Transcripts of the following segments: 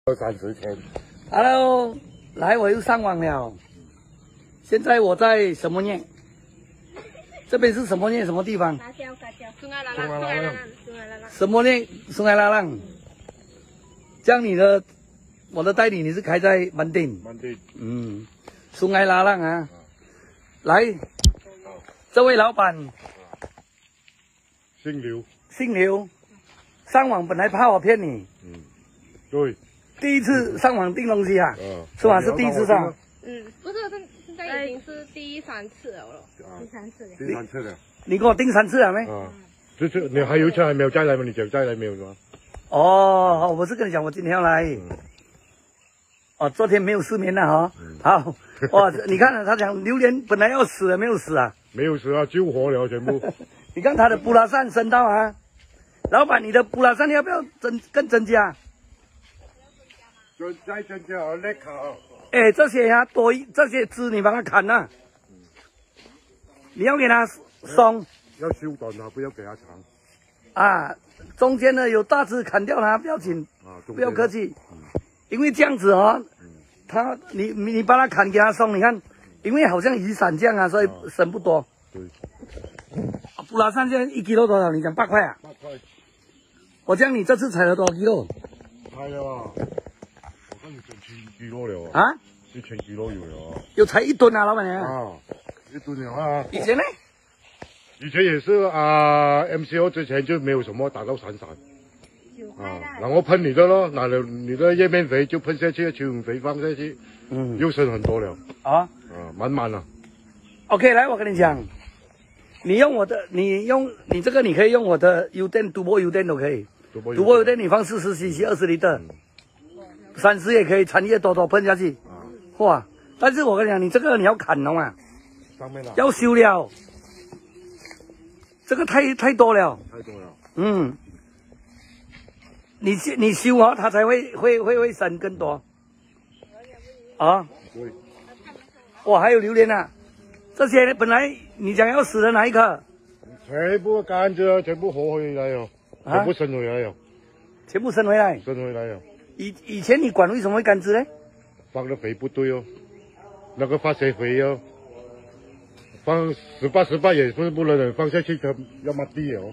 30天。 Hello， 来，我又上网了。现在我在什么念？这边是什么念？什么地方？什么念？松爱拉浪。这样我的代理你是开在曼丁。 曼丁。 嗯，松爱拉浪啊。来，这位老板。 姓刘。 姓刘。上网本来怕我骗你。 嗯，对。 第一次上网订东西啊，是吧？是第一次上。 不是，现在已经是第3次了。 第三次了。 你给我订3次了没？ 就是你还有一次还没有再来吗？你就再来没有是吧？ 哦，我是跟你讲，我今天要来。哦，昨天没有失眠了哈。好，哇，你看他讲榴莲本来要死了，没有死啊？ 没有死啊，救活了全部。 你看他的布拉扇升到啊，老板，你的布拉扇要不要更增加？ 再增加啊，let's go。 哎，这些呀，这些枝你帮他砍了，你要给他松， 要修短啊，不要给他长。 啊，中间呢有大枝砍掉它，不要紧，不要客气，因为这样子哦，你把它砍给他松，你看，因为好像雨伞这样啊，所以省不多。 对。 布拉扇现在1 kg 多少？你讲8块啊？8块。我讲你这次采了多少 kg？ 采了啊。1000 kg 了啊 ，1000 kg 有了， 有才1吨啊，老板娘。 啊，1吨了啊。 以前呢？ 以前也是MCO 之前就没有什么打到闪，然后喷你的咯，拿了你的叶面肥就喷下去，蚯蚓肥放下去，又生很多了。满满了。 OK， 来，我跟你讲，你这个你可以用我的油电，赌博油电都可以，赌博油电你放40 cc 20litre。30也可以，产业多喷下去，哇！但是我跟你讲，你这个你要砍了嘛，要修了，这个太多了，你修啊，它才会生更多，啊！哇，还有榴莲啊，这些本来你讲要死的哪一颗？ 全部甘蔗，全部活回来了，全部生回来了， 全部生回来， 了。 以前你管为什么会干枝呢？ 放的肥不对哦，那个化学肥哦，放18也是不能放下去，它要抹地哦。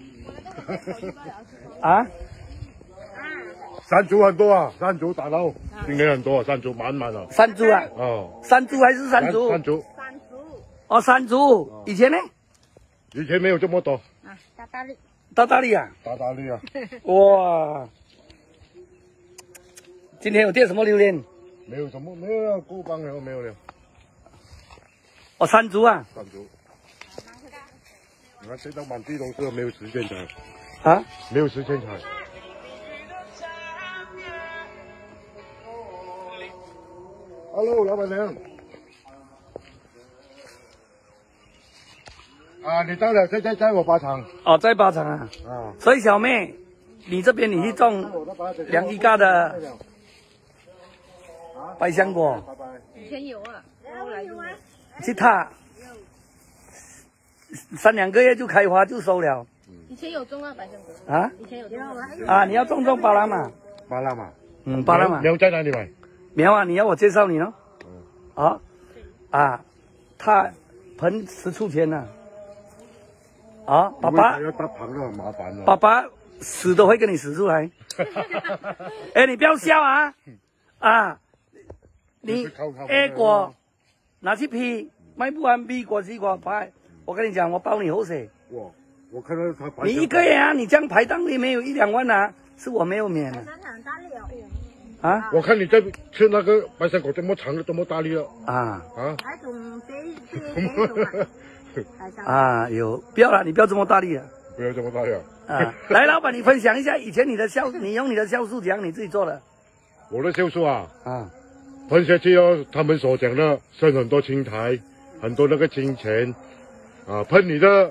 山竹很多啊，山竹打到今年很多，山竹满了。 山竹啊？山竹还是山竹？ 山竹。 哦，山竹。以前呢？ 以前没有这么多。 大大力啊？ 大大力啊！ 哇！今天有订什么榴莲？ 没有什么，没有了，过磅了，没有了。 哦，山竹啊。 山竹。你看这到满地都是，没有时间采。没有时间采。Hello， 老板娘。你到了，现在在我靶场。 哦，在靶场啊。所以小妹，你这边你去种2亿嘎的百香果。 以前有啊，后来有啊。 去踏，3、2个月就开花就收了。 以前有种啊百香果。以前有种你要种巴拉玛。 巴拉玛。 巴拉玛。 苗在哪里买？ 苗啊，你要我介绍你咯。它盆10处钱呢。爸爸。 要搭棚了，麻烦了。 爸爸死都会跟你死出来。你不要笑啊！你 A 果拿去批，卖不完 B 果 C 果拍。我跟你讲，我包你后水。 我看到他排。 你1个月啊，你这样排档里没有1、2万啊，是我没有免的。 我看你在吃那个百香果这么长的，这么大力了。 有，不要了，你不要这么大力了。 不要这么大力了。 来，老板，你分享一下以前你用你的酵素讲你自己做的。 我的酵素喷下去哦，他们所讲的生很多青苔，很多那个金钱，喷你的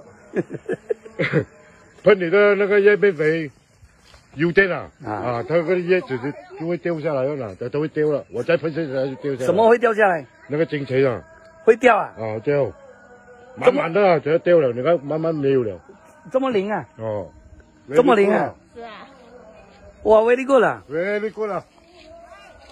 那个叶面肥，油电它那个叶子就会掉下来了，它都会掉了，我再喷下去就掉下来。 什么会掉下来？ 那个金钱会掉啊？ 掉，满满的就掉了，你看慢慢没有了。 这么灵啊？ 这么灵啊？ 是啊。 哇 ，very good 了。 very good 了。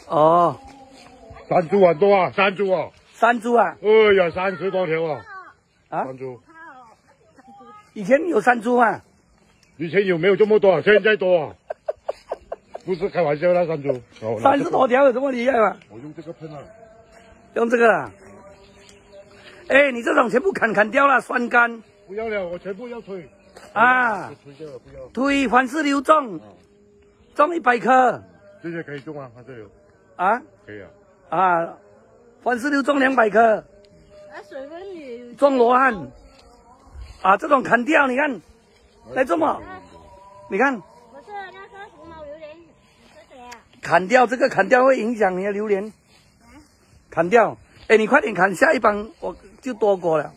哦， 山猪很多啊，山猪啊， 山猪啊， 哎呀，30多条啊， 啊， 山猪， 以前有山猪啊， 以前有没有这么多？现在多啊，不是开玩笑的山猪。哦 30多条有这么厉害吗？ 我用这个喷啊， 用这个啊。哎，你这种全部砍掉了，酸干不要了，我全部要推。 啊， 推掉了，不要。 推凡士林种，种100颗这些可以种啊，它这有啊可以啊。 啊，凡士林种200颗， 水分女种罗汉啊，这种砍掉，你看来这么，你看不是那个红毛榴莲是谁啊？ 砍掉这个砍掉会影响你的榴莲，砍掉。哎，你快点砍，下一帮我就多过了。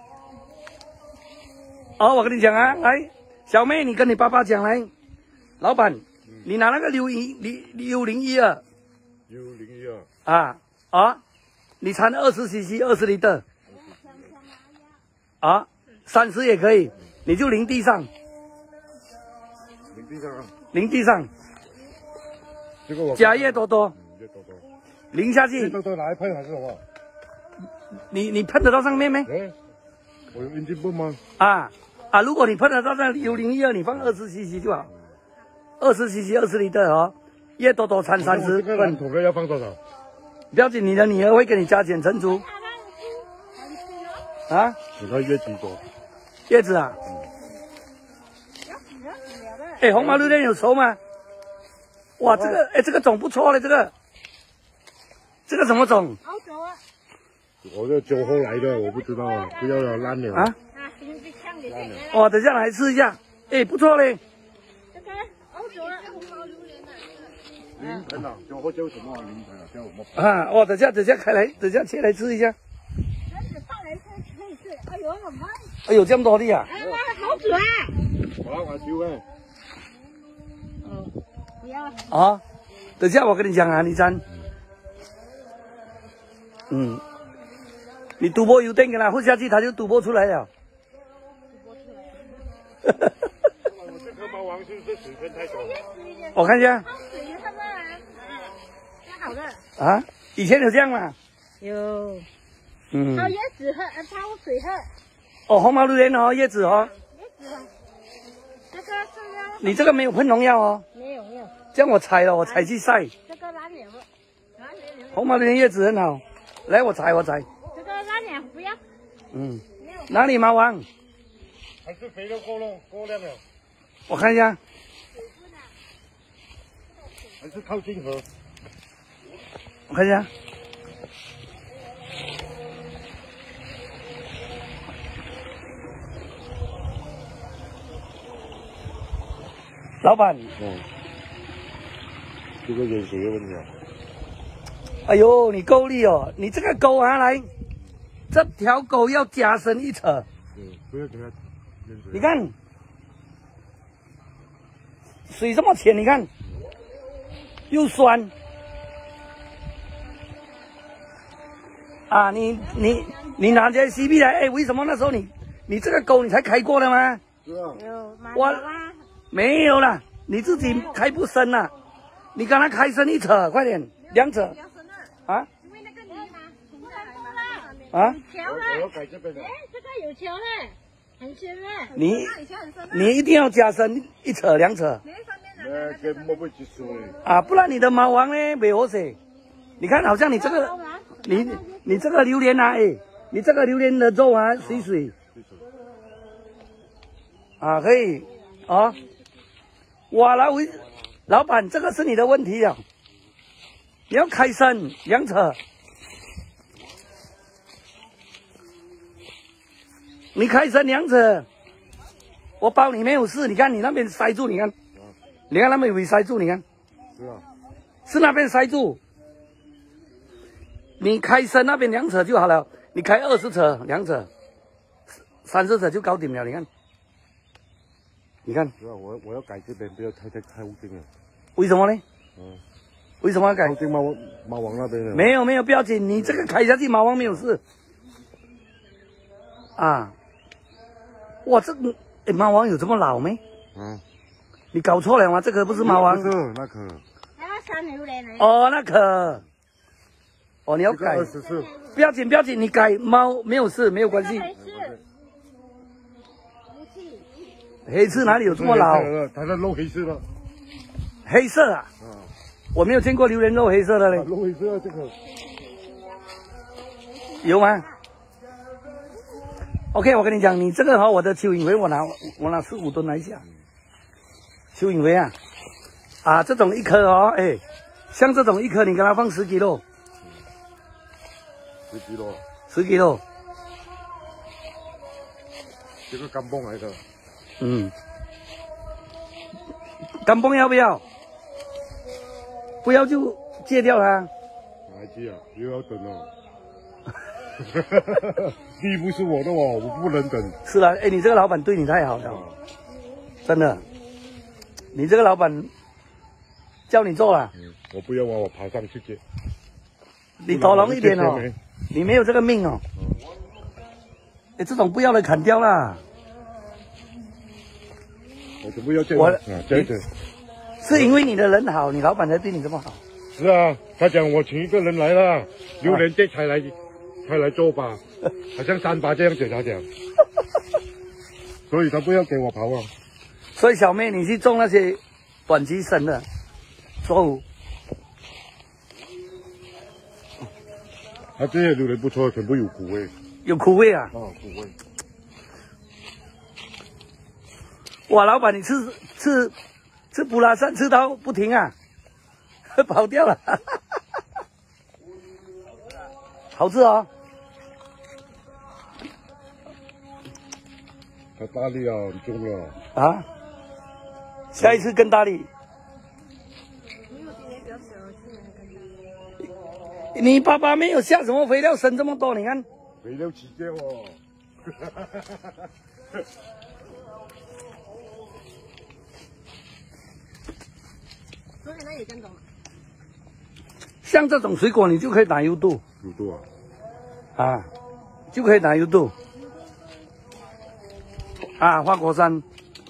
哦，我跟你讲啊，来，小妹，你跟你爸爸讲来，老板，你拿那个601啊，你掺20cc 20厘的，啊，30也可以，你就淋地上，淋地上， 这个我加叶多多， 叶多多， 淋下去， 叶多多拿来喷还是什么？ 你喷得到上面没？ 哎，我有阴茎泵吗？ 啊，如果你喷得到那601，你放20cc 就好，20cc 20厘的哦，叶多多掺30 这个蓝桶的要放多少？ 不要紧，你的女儿会给你加减乘除啊。 你看叶子多， 叶子啊，哎，红毛榴莲有熟吗？哇，这个哎，这个种不错嘞，这个什么种好久啊！ 我这酒后来的，我不知道啊，不要了烂了啊？哦，等下来吃一下，哎，不错嘞。 这个好久了，红毛榴莲的。 凌晨啊，酒后叫什么？凌晨啊，叫什么？ 啊，哦，等下开来，等下切来吃一下。 哎呦，我妈！ 哎呦，这么多的呀！ 哎呀，好久啊！ 我拿酒哎。 不要。 啊，等下我跟你讲啊，李詹，你赌博有电给他混下去，他就赌博出来了。 我这颗毛王是不是水分太多？ 我看一下。 好的。 啊，以前有这样吗？ 有。 嗯。 泡椰子喝，泡水喝。 哦，红毛榴莲哦，叶子哦。 椰子。这个是。 你这个没有喷农药哦。 没有。 这样我采了，我采去晒。 这个蓝鸟。 红毛榴莲叶子很好，来我采。 这个蓝鸟不要。 哪里毛王？ 还是肥料过量了？ 我看一下。 还是靠近河？ 我看一下。老板。 这个盐水的问题啊。 哎呦，你够力哦！你这个钩啊，来，这条钩要加深一扯。 不要给它。 你看，水这么浅，你看，又酸。啊，你拿这 CB 来，哎，为什么那时候你这个钩你才开过的吗？ 是啊。 我没有啦，你自己开不深啦，你刚才开深一扯，快点，2扯。啊？ 因为那个泥嘛， 啊？ 我要改这边的。 哎，这个有桥嘞，很深嘞。 你一定要加深1扯2扯。 那跟摸不起水。 啊，不然你的毛王呢没活水。你看，好像你这个，你这个榴莲啊，哎，你这个榴莲的肉啊，水。啊，可以，啊，哇，老板，这个是你的问题啊，你要开深2扯，你开深2扯，我包你没有事。你看你那边塞住，你看那边没塞住，你看， 是啊， 是那边塞住。你开深那边2扯就好了，你开20扯2扯，30扯就搞定了。你看， 是啊，我要改这边，不要太靠近了。 为什么呢？为什么要改？ 靠近猫王那边的。 没有，不要紧，你这个开下去，毛王没有事。啊，哇，这个毛王有这么老没？你搞错了吗？这个不是毛王。 不是那颗。 山榴莲呢？ 哦，那可，哦，你要改， 24， 不要紧不要紧，你改猫没有事，没有关系。黑刺哪里有这么老？ 它的肉黑色的。 黑色啊？我没有见过榴莲肉黑色的嘞。 肉黑色这个有吗 ？OK， 我跟你讲，你这个和我的蚯蚓肥我拿15吨来一下。蚯蚓肥啊，这种一颗哦，哎，像这种一颗你给它放10 kg。 10 kg。 10 kg。 这个干蹦来的。 嗯。干蹦要不要？不要就戒掉它。 哪一戒啊？又要等哦。第一步是我的哦，我不能等。 是啦，哎，你这个老板对你太好了，真的。你这个老板叫你做了。 我不要我爬上去接。 你多容一点哦，你没有这个命哦。哎，这种不要的砍掉啦。 我全部要这样。这样子。 是因为你的人好，你老板才对你这么好。 是啊，他讲我请一个人来了，榴莲店才来做吧，好像3把这样子，他讲，所以他不要给我刨啊。 所以小妹，你去种那些短期生的作物。 他这些榴莲不错，全部有苦味。 有苦味啊？ 哦，苦味。 哇，老板，你吃布拉山吃到不停啊，跑掉了，好吃哦。 他大力啊，很重了。 啊，下一次更大力。你爸爸没有下什么肥料，生这么多，你看。 肥料起价哦。 昨天那也跟懂。 像这种水果，你就可以打油度。 油度啊？啊，就可以打油度。啊，花果山。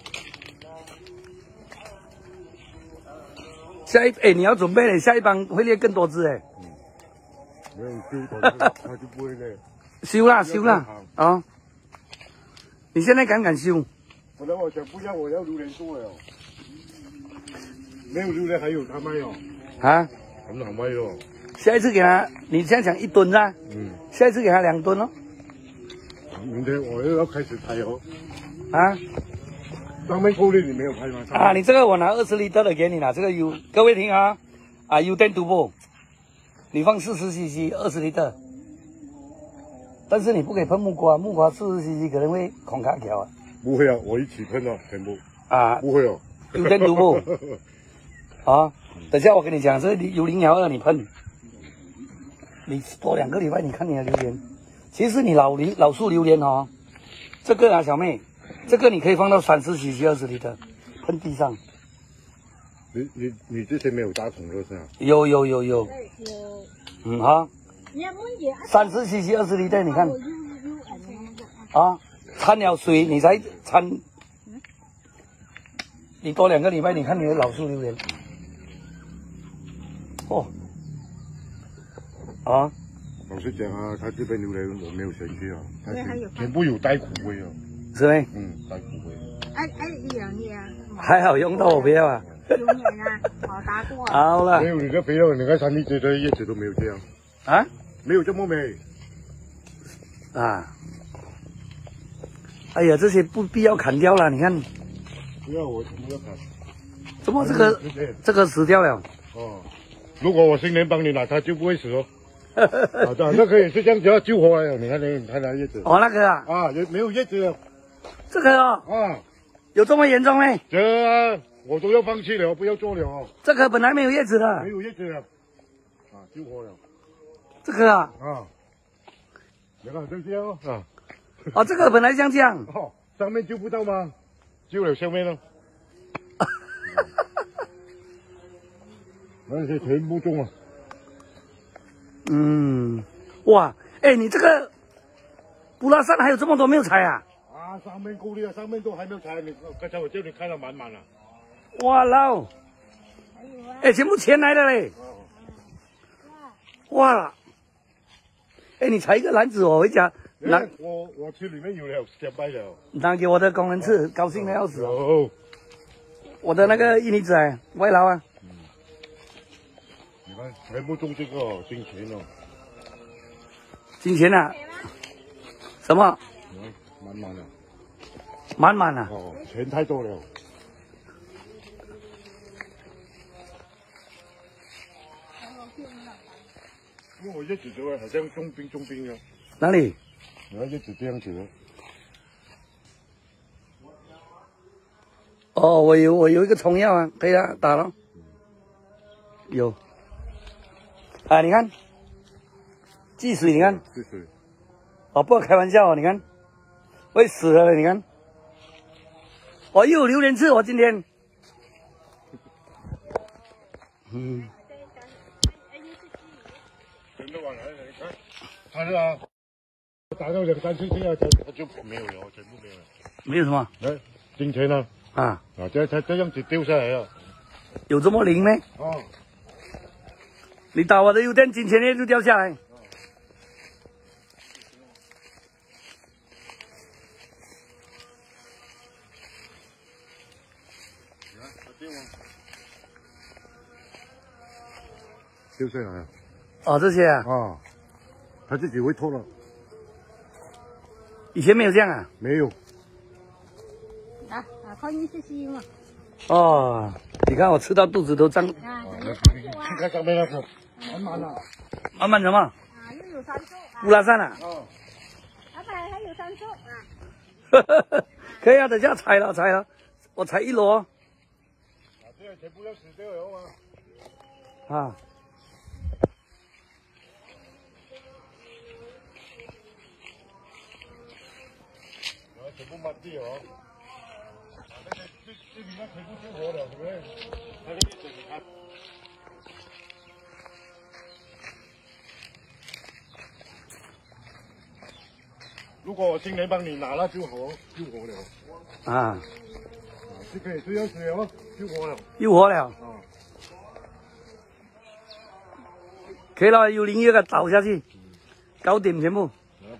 哎，你要准备了，下一班会猎更多只哎。 没有修头，他就不会猎。 修啦啊！你现在敢修？ 本来我想不要，我要榴莲做了。没有榴莲还有他卖哦。 啊？ 很好卖哦。 下一次给他，你现在讲1吨是吧？下一次给他2吨哦。 明天我又要开始拍哦。 啊？ 上面扣链你没有拍吗？ 啊，你这个我拿20litre的给你了，这个油，各位听啊，啊油电独步，你放40cc 20litre，但是你不可以喷木瓜40cc 可能会孔卡条啊。 不会啊，我一起喷了全部。 啊， 不会哦。 油电独步。啊，等下我跟你讲，这有0.2你喷，你多2个礼拜，你看你的榴莲。其实你老树榴莲哦，这个啊，小妹，这个你可以放到30cc 20litre，喷地上。 你之前没有打桶的是吧？ 有。哈。30cc 20litre，你看。啊，掺了水你才掺。你多2个礼拜，你看你的老树榴莲。哦。啊。 老实讲啊，他这边榴莲我没有兴趣啊，它全部有带苦味哦。 是没？ 带苦味。 还好用到我不要啊。 好打过。 好了。 没有你的肥料，你看山地这的叶子都没有这样。 啊？ 没有这么美。 啊。哎呀，这些不必要砍掉了，你看。 不要，我全部要砍。 怎么这个死掉了？ 哦，如果我新年帮你拿，它就不会死哦。好的，那个也是这样子要救活了。你看那叶子。 哦，那个啊。 啊，没有叶子了。 这个哦。 啊。 有这么严重没？ 这我都要放弃了，不要做了哦。 这个本来没有叶子的。 没有叶子了。啊，救活了。 这个啊。 啊。你看就这样哦。啊。 哦，这个本来像这样。 哦，上面救不到吗？救了下面了。那些全部种了。 哇，哎，你这个布拉山还有这么多没有采啊？ 啊，上面够力了，上面都还没有采，刚才我叫你看到满满了。 哇喽！ 哎，全部钱来了嘞！哇了！哎，你采一个篮子，我回家拿。 我吃里面有了2百了。 拿给我的工人吃，高兴的要死。 哦。 我的那个印尼仔外劳啊。 你看，全部种这个金钱哦。 金钱啊？什么？ 满满的。 满满啊！ 哦，钱太多了。因为我一直觉得好像中兵啊。 哪里？ 我一直这样子的。 哦，我有一个虫药啊，可以啊，打了。有。啊，你看，积水，你看。 积水。 哦，不要开玩笑哦，你看，会死了，你看。我又有榴莲吃，我今天。嗯。 全都往哪里？你看，他是啊，打到2、3次这样，他就没有了，全部没有了。 没有什么？ 来，金钱呢？啊，这样子丢下来啊。 有这么灵吗？ 哦。 你打我的油电，金钱也就掉下来。 丢下来啊。 哦，这些啊。 啊，他自己会脱了。 以前没有这样啊？ 没有。 靠你去吸嘛。 哦，你看我吃到肚子都胀。 你看上面那个，满满了。 满满什么？ 啊，又有3束。 布拉山啊。 哦。老板还有3束啊。 可以啊，等下采了，我采1箩。 这样全部要死掉了吗？ 啊。 全部满地哦。这里面全部救活了，对不对？那个叶子你看。如果我今年帮你拿了救活了。 啊。 这可以这样子哦，救活了。 救活了。啊。可以了，有灵叶给倒下去，搞定全部。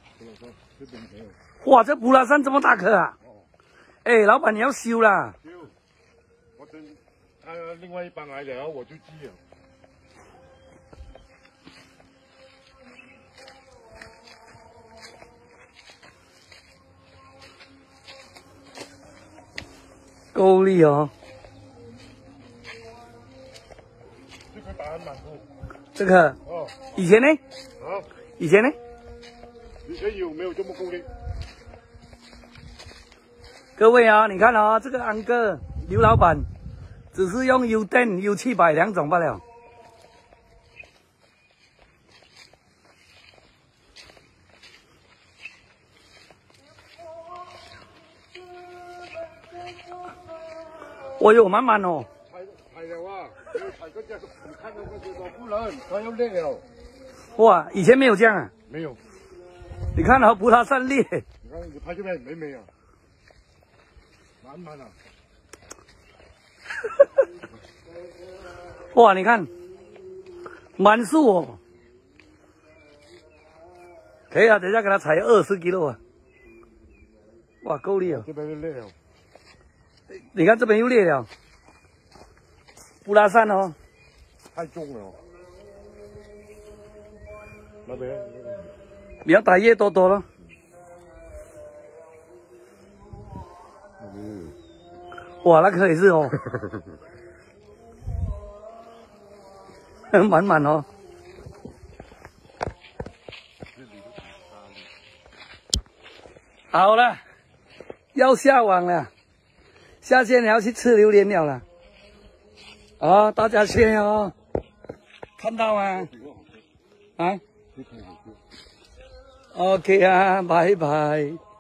哇，这布拉山这么大棵啊！哎，老板你要修啦。 修，我等他另外一帮来了，我就寄了。 够力哦。 这个打很满户。 这个。哦。以前呢？ 啊。 以前呢？ 以前有没有这么够力？ 各位啊，你看啊，这个安哥刘老板只是用油电、U7002种罢了。哦哟，满满哦。 采了啊，采个这个，你看那个不能，它要裂了。 哇，以前没有这样啊。 没有。 你看啊，葡萄山裂。 你看你拍这边美啊？满满啊！ 哇，你看，满树哦。可以啊，等一下给他采20kg啊。哇，够力啊！ 这边就裂了。 你看这边又裂了。布拉山哦。 太重了。那边。 你要打叶多多了。哇，那可以是哦，满满哦。好了，要下网了，下线你要去吃榴莲了啦。啊，大家切哦，看到吗？啊 ？OK 啊，拜拜。